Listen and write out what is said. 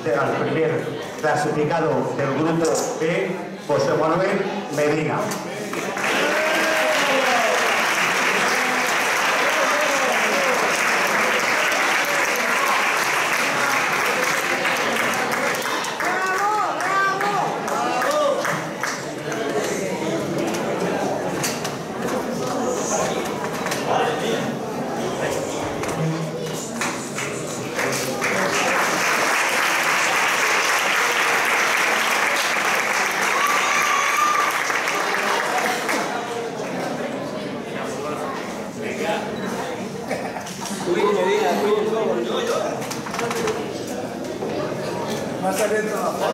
al primer clasificado del grupo B, José Manuel Medina. Más adentro.